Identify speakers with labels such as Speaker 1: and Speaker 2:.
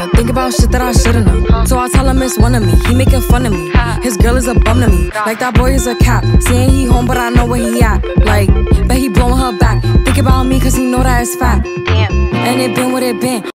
Speaker 1: think about shit that I should've known. So I tell him it's one of me, he making fun of me. His girl is a bum to me, like that boy is a cap. Saying he home but I know where he at. Like, bet he blowing her back. Think about me cause he know that it's fat.
Speaker 2: Damn.
Speaker 1: And it been what it been.